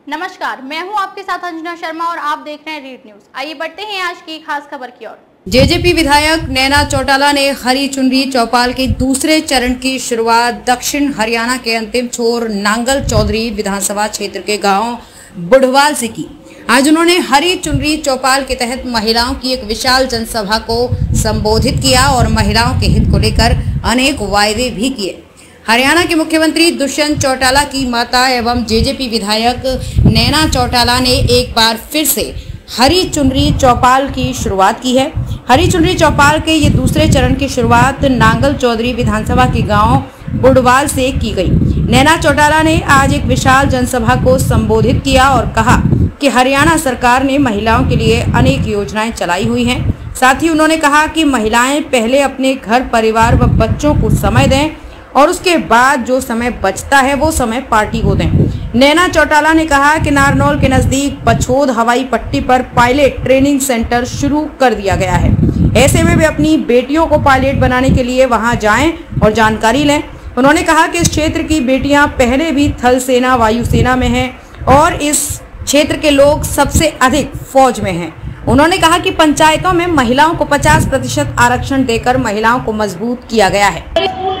नमस्कार, मैं हूं आपके साथ अंजना शर्मा और आप देख रहे हैं रीड न्यूज। आइए बढ़ते हैं आज की खास खबर की ओर। जेजेपी विधायक नैना चौटाला ने हरी चुनरी चौपाल के दूसरे चरण की शुरुआत दक्षिण हरियाणा के अंतिम छोर नांगल चौधरी विधानसभा क्षेत्र के गांव बुढ़वाल से की। आज उन्होंने हरी चुनरी चौपाल के तहत महिलाओं की एक विशाल जनसभा को संबोधित किया और महिलाओं के हित को लेकर अनेक वायदे भी किए। हरियाणा के मुख्यमंत्री दुष्यंत चौटाला की माता एवं जेजेपी विधायक नैना चौटाला ने एक बार फिर से हरी चुनरी चौपाल की शुरुआत की है। हरी चुनरी चौपाल के ये दूसरे चरण की शुरुआत नांगल चौधरी विधानसभा के गांव बुढ़वाल से की गई। नैना चौटाला ने आज एक विशाल जनसभा को संबोधित किया और कहा कि हरियाणा सरकार ने महिलाओं के लिए अनेक योजनाएं चलाई हुई हैं। साथ ही उन्होंने कहा कि महिलाएं पहले अपने घर परिवार व बच्चों को समय दें और उसके बाद जो समय बचता है वो समय पार्टी को दें। नैना चौटाला ने कहा कि नारनौल के नजदीक पछोद हवाई पट्टी पर पायलट ट्रेनिंग सेंटर शुरू कर दिया गया है। ऐसे में वे अपनी बेटियों को पायलट बनाने के लिए वहां जाएं और जानकारी लें। उन्होंने कहा कि इस क्षेत्र की बेटियां पहले भी थल सेना वायुसेना में हैं और इस क्षेत्र के लोग सबसे अधिक फौज में हैं। उन्होंने कहा कि पंचायतों में महिलाओं को 50% आरक्षण देकर महिलाओं को मजबूत किया गया है।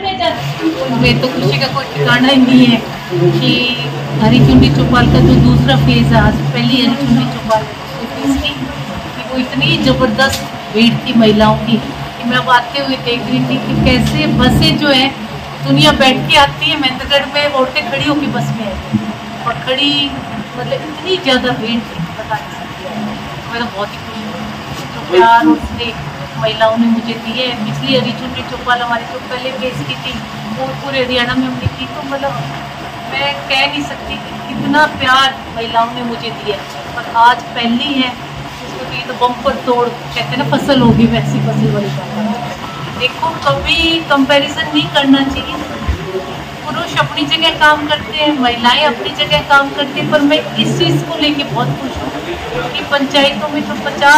मैं तो खुशी का कोई ठिकाना ही नहीं है कि हरी चुनरी चौपाल का जो दूसरा फेज है, आज पहली हरी चुनरी चौपाल कि वो इतनी जबरदस्त भीड़ थी महिलाओं की कि मैं अब आते हुए देख रही थी कि कैसे बसें जो है दुनिया बैठ के आती है महेंद्रगढ़ में, औरतें खड़ी होकर बस में आती और खड़ी मतलब इतनी ज़्यादा भीड़ थी बता नहीं सकती। मैं तो बहुत ही खुश हूँ जो प्यार और स्नेह महिलाओं ने मुझे दी है। पिछली हरी चुनरी चौपाल हमारी जो पहले फेज की थी वो पूरे हरियाणा में हमने की, तो मतलब मैं कह नहीं सकती कि कितना प्यार महिलाओं ने मुझे दिया है। और आज पहली है उसको ये तो बम्पर तोड़ कहते हैं ना, फसल होगी वैसी फसल वाली बात। देखो कभी कंपैरिजन नहीं करना चाहिए। पुरुष अपनी जगह काम करते हैं, महिलाएं अपनी जगह काम करती हैं, पर मैं इस चीज़ को लेके बहुत खुश हूँ कि पंचायतों में जो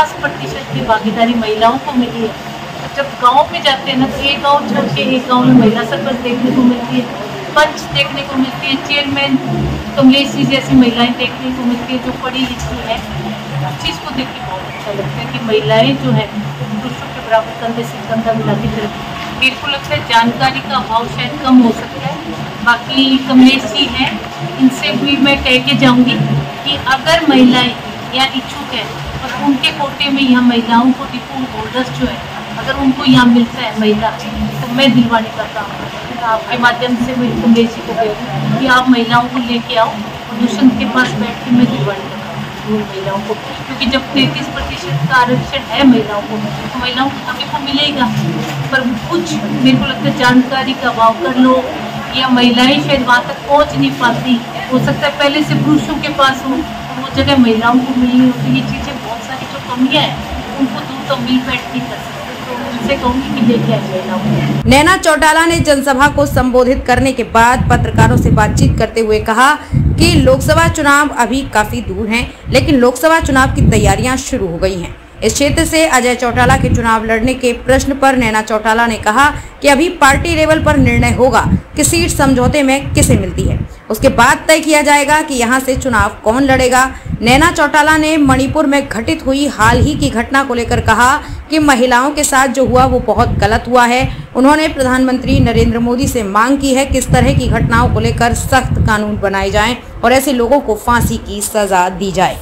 50% की भागीदारी महिलाओं को मिली है। जब गांव में जाते हैं ना तो एक गांव छोड़ के एक गांव में महिला सरपंच देखने को मिलती है, पंच देखने को मिलती है, चेयरमैन कमलेश जैसी महिलाएं देखने को मिलती है जो पढ़ी लिखी है। उस चीज़ को देख के बहुत अच्छा लगता है कि महिलाएं जो है पुरुषों के बराबर कंधे से कंधा मिला के चलती है। मेरे को लगता है जानकारी का अभाव शायद कम हो सकता है। बाकी कमलेश जी हैं, इनसे भी मैं कह के जाऊँगी कि अगर महिलाएँ या इच्छुक है और उनके कोटे में यहाँ महिलाओं को डिपो होल्डर्स जो है अगर उनको यहाँ मिलता है महिला, तो मैं दिलवाने का काम करूँ। आपके माध्यम से मैं कमलेश जी को कहूँ कि आप महिलाओं को लेके आओ और दुष्यंत के पास बैठ के मैं दिलवाने का काम करूँ महिलाओं को, क्योंकि जब 33% का आरक्षण है महिलाओं को तो महिलाओं को सभी को मिलेगा। पर कुछ मेरे को लगता है जानकारी का अभाव कर लो या महिलाएं शायद वहाँ तक पहुँच नहीं पाती, हो सकता है पहले से पुरुषों के पास हो वो जगह महिलाओं को मिलनी होती। ये चीज़ें बहुत सारी जो कमियाँ हैं उनको दूर तो मिल बैठ नहीं कर सकते, तो उनसे कहूँगी कि लेके आए महिलाओं को। नैना चौटाला ने जनसभा को संबोधित करने के बाद पत्रकारों से बातचीत करते हुए कहा कि लोकसभा चुनाव अभी काफी दूर हैं, लेकिन लोकसभा चुनाव की तैयारियां शुरू हो गई हैं। इस क्षेत्र से अजय चौटाला के चुनाव लड़ने के प्रश्न पर नैना चौटाला ने कहा कि अभी पार्टी लेवल पर निर्णय होगा कि सीट समझौते में किसे मिलती है, उसके बाद तय किया जाएगा कि यहां से चुनाव कौन लड़ेगा। नैना चौटाला ने मणिपुर में घटित हुई हाल ही की घटना को लेकर कहा कि महिलाओं के साथ जो हुआ वो बहुत गलत हुआ है। उन्होंने प्रधानमंत्री नरेंद्र मोदी से मांग की है कि इस तरह की घटनाओं को लेकर सख्त कानून बनाए जाएं और ऐसे लोगों को फांसी की सजा दी जाए।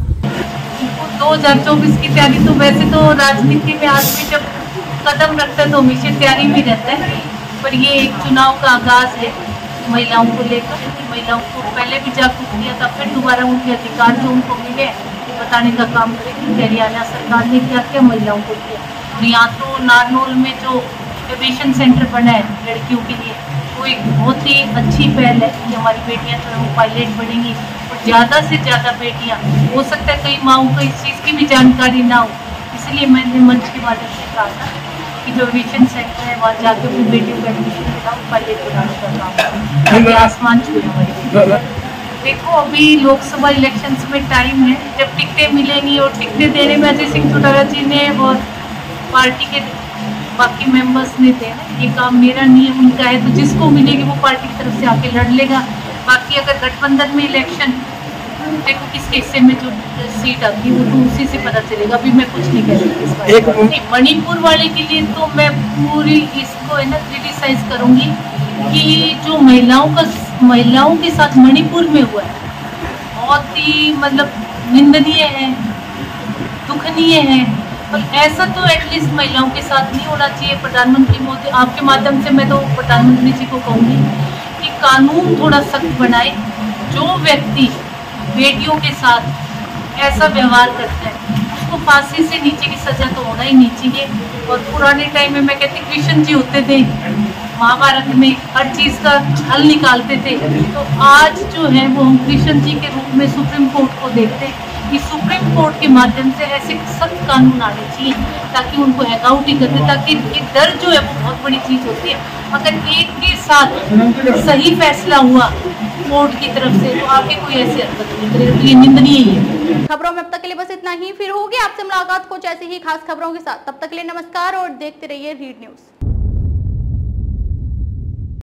2024 की तैयारी तो वैसे तो राजनीति में आदमी जब कदम रखता है तो हमेशा तैयारी में रहता है, पर ये एक चुनाव का आगाज है महिलाओं को लेकर। महिलाओं को पहले भी जागरूक किया था, फिर दोबारा उनके अधिकार जो उनको मिले बताने का काम करेगी हरियाणा सरकार ने क्या क्या महिलाओं को किया। और यहाँ तो नारनौल में जो एविएशन सेंटर बना है लड़कियों के लिए वो एक बहुत ही अच्छी पहल है कि हमारी बेटियाँ जो है वो पायलट बनेंगी और ज़्यादा से ज़्यादा बेटियाँ, हो सकता है कई माओं को इस चीज़ की भी जानकारी ना हो, इसलिए मैंने मंच के माध्यम से कहा था कि जो एविएशन सेंटर है वहाँ जाकर अपनी बेटियों को एडमिशन दिलाओ, पायलट बनाने का काम आसमान छुए हमारी। देखो अभी लोकसभा इलेक्शंस में टाइम है, जब टिकटें मिलेंगी और टिकटें देने में अजय सिंह चौटाला जी ने और पार्टी के बाकी मेंबर्स ने देना, ये काम मेरा नहीं है उनका है, तो जिसको मिलेगी वो पार्टी की तरफ से आके लड़ लेगा। बाकी अगर गठबंधन में इलेक्शन देखो किस हिस्से में जो सीट आती है वो तो उसी से पता चलेगा। अभी मैं कुछ नहीं कह रही इस बारे में। मणिपुर वाले के लिए तो मैं पूरी इसको है ना क्रिटिसाइज करूंगी कि जो महिलाओं के साथ मणिपुर में हुआ है बहुत ही मतलब निंदनीय है, दुखनीय है। और ऐसा तो एटलीस्ट महिलाओं के साथ नहीं होना चाहिए। प्रधानमंत्री मोदी, आपके माध्यम से मैं तो प्रधानमंत्री जी को कहूँगी कि कानून थोड़ा सख्त बनाए। जो व्यक्ति बेटियों के साथ ऐसा व्यवहार करता है उसको फांसी से नीचे की सजा तो होना ही नहीं चाहिए। और पुराने टाइम में मैं कहती कृष्ण जी होते थे, महाभारत में हर चीज़ का हल निकालते थे। तो आज जो है वो हम कृष्ण जी के रूप में सुप्रीम कोर्ट को देखते हैं कि सुप्रीम कोर्ट के माध्यम से ऐसे सख्त कानून आने चाहिए ताकि उनको हैकआउट ही कर दे, ताकि ये डर जो है वो बहुत बड़ी चीज़ होती है। अगर एक के साथ सही फैसला हुआ कोर्ट की तरफ से तो आगे कोई ऐसी हरकत नहीं करेगा, तो ये निंदनीय ही है। खबरों में अब तक के लिए बस इतना ही। फिर होगी आपसे मुलाकात कुछ ऐसी ही खास खबरों के साथ। तब तक के लिए नमस्कार और देखते रहिए रीड न्यूज।